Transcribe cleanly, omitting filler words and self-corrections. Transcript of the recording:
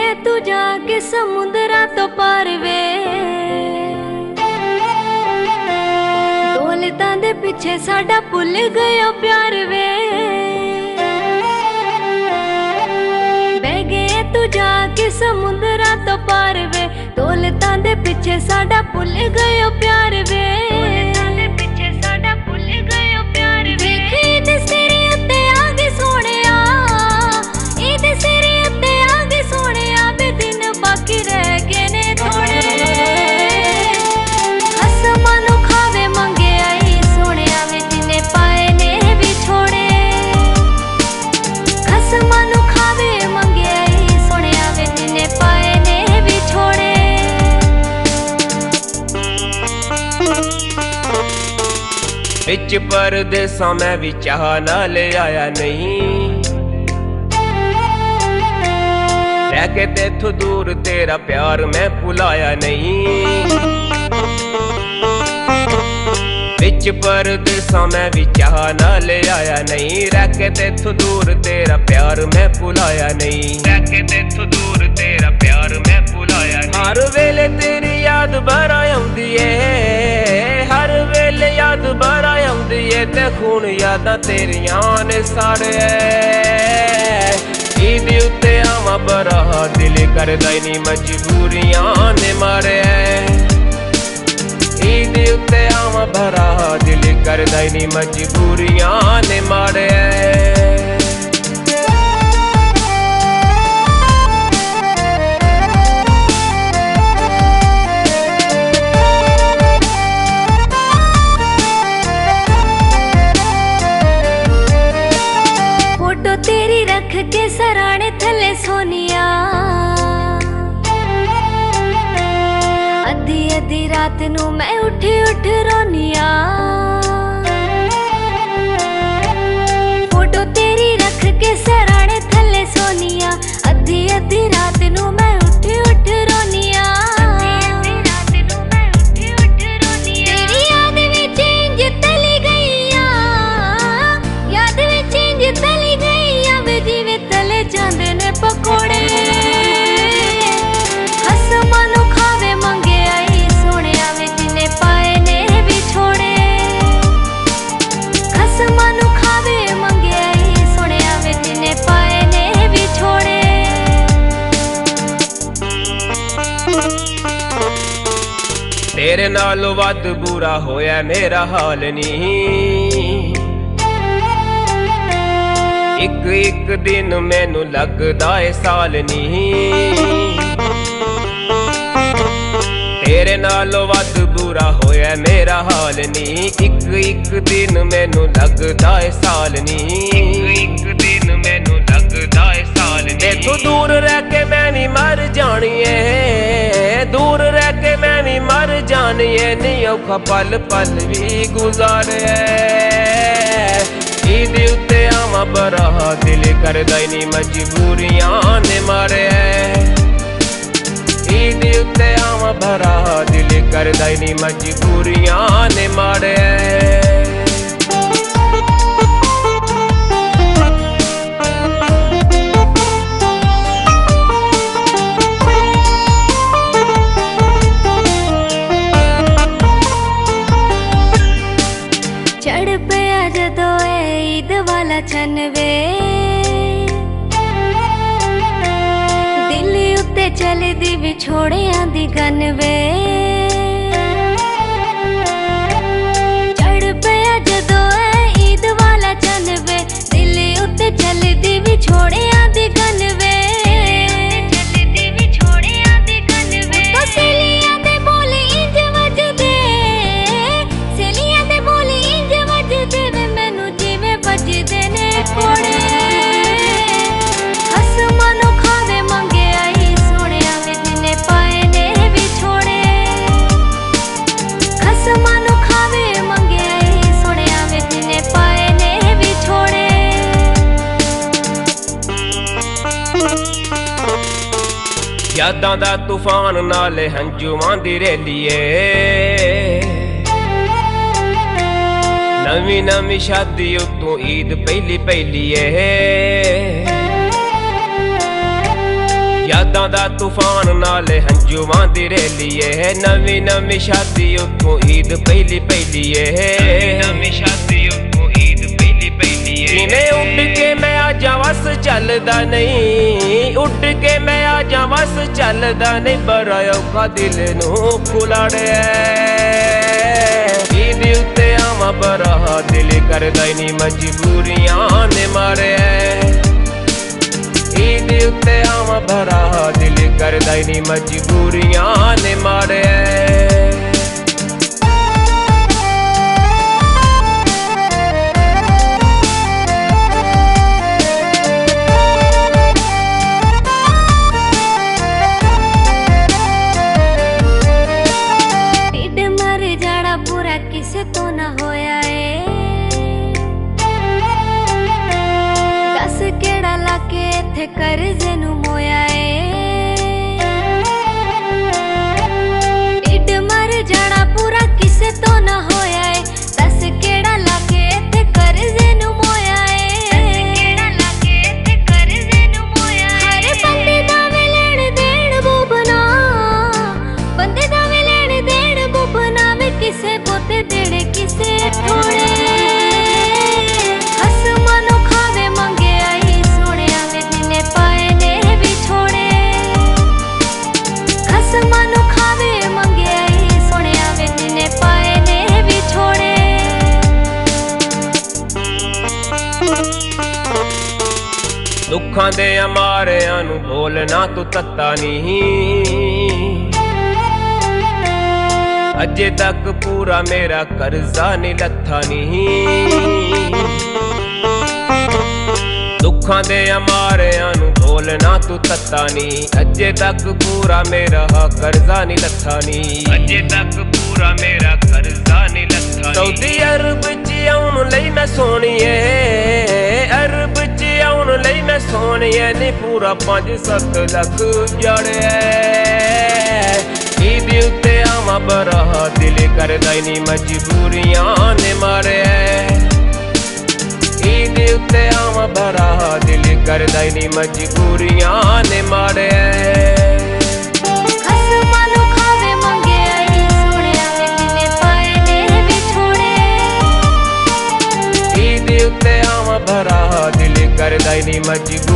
तू जाके समुद्रा तो पार वे, दौलतां दे पिछे साडा भुल गयो प्यार वे। बह गए तू जाके समुद्रा तो पार वे, दौलतां दे पिछे साडा भुल गयो प्यार वे। बिच परदेसा मैं भी चाह ना ले आया नहीं, रह के तेथों दूर तेरा प्यार मैं भुलाया नहीं। बिच परदेसा मैं भी चाह ना ले आया नहीं, रह के तेथों दूर तेरा प्यार मैं भुलाया नहीं। रह के तेथों दूर तेरा प्यार मैं भुलाया नहीं। हर वेले तेरी याद बार आउंदी है, हर वेले याद बार आउंदी है, ते खून यादां तेरियां ने साड़े। ईद उत्ते आवां बरा दिल करदा ही नहीं, मजबूरियां ने मारे। ईद उत्ते आवां बरा दिल करदा ही नहीं, मजबूरियां ने मारे। तेरी रख के सराणे थले सोनिया, अद्धी अद्धी रात नू मैं उठी उठ रोनिया। फोटो तेरी रख के सराणे थले सोनिया, अद्धी अद्धी रात नू मैं उठी उठ रोनिया। तेरी याद विच इंज तली गईया, याद विच इंज तली गई, जीवे तले जांदे ने पकोड़े। खसमां नू खावे मंगे आई सोहणिया वे, जिन्ने पाए ने भी छोड़े। खसमां नू खावे मंगे आई सोहणिया वे, जिन्ने पाए ने भी छोड़े। तेरे नालों वध बुरा होया मेरा हाल नहीं, एक एक दिन मैनू लगदा है साल नहीं। तेरे नालों वध बुरा होया मेरा हाल नहीं, एक एक दिन मैनू लगदा है साल नहीं। एक दिन मैनू लगदा है साल नहीं। तेथों दूर रह के मैं भी मर जानी है, दूर रह के मैं भी मर जानी है, नहीं औखा पल पल भी गुजारे। ईद उत्ते आवां बरा दिल करदा ही नहीं, मजबूरियां ने मारे। ईद उत्ते आवां बरा दिल करदा ही नहीं, मजबूरियां ने मारे। चढ़ पिया जदों ईद वाला चन वे, दिल उत्ते चलदी विछोड़ियां दी गन वे। चढ़ पिया जदों ईद वाला चन वे, दिल उत्ते चलदी विछोड़ियां दी गन वे। यादां दा तूफान नाले हंजुआं दी रैलीए, नवी नवी शादी उत्तों ईद पहली पहली है। यादां दा तूफान नाले हंजुआं दी रेलिए नवी नवी शादी उत्तों ईद पहली पहली नवी शादी उत्तों ईद पहली पहली जिवें उड़ के मैं आजा वस चलदा नहीं उड़ के मैं आजा वस चलदा नहीं बड़ा औखा दिल नूं कुलाड़िया ईद उत्ते आवां बड़ा दिल करदा नहीं मजबूरियां ने मारिया ईद उत्ते आवां भरा दिल करदा नहीं मजबूरियां ने मारिया ढिड मर जाना पूरा किसे तो ना होया दस केड़ा लाके इत्थे करजे नू मोया ढिड मर जाना पूरा किसे तो ना होया दस केड़ा लाके इत्थे करजे नू मोया हर बंदे दा वे लेण देण बुबना बंदे दा वे लेण देण बुबना वे किसे बोते देणे किसे थोड़े दुखां दे मारियां नू बोलना तू तत्ता नहीं अजे तक पूरा मेरा कर्जा नहीं लथा नहीं दुखां दे मारियां नू बोलना तू तत्ता नहीं अजे तक पूरा मेरा कर्जा नहीं लथा नहीं अजे तक पूरा मेरा कर्जा नहीं लथा सऊदी अरब च आउण लई मैं सोहणीए अरब च आउण लई मैं सोहणीए नी पूरा 5-7 लख जड़िया ईद उत्ते आवां बड़ा दिल करदा नहीं मजबूरियां ने मारिया ईद उत्ते आवां बड़ा दिल करदा नहीं मजबूरियां ने मारिया उत्ते आवां भरा दिल करदा नहीं मजबूरियां